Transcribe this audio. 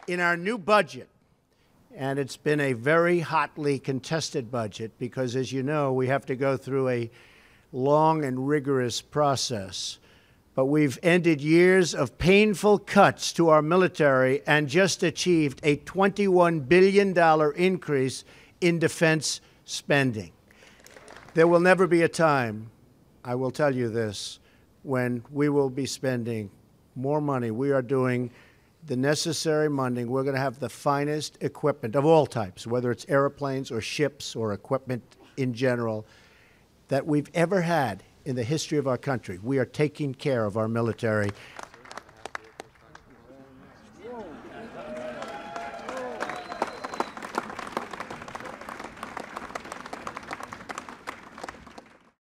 In our new budget, and it's been a very hotly contested budget because, as you know, we have to go through a long and rigorous process. But we've ended years of painful cuts to our military and just achieved a $21 billion increase in defense spending. There will never be a time, I will tell you this, when we will be spending more money. We are doing the necessary funding. We're going to have the finest equipment of all types, whether it's airplanes or ships or equipment in general, that we've ever had in the history of our country. We are taking care of our military,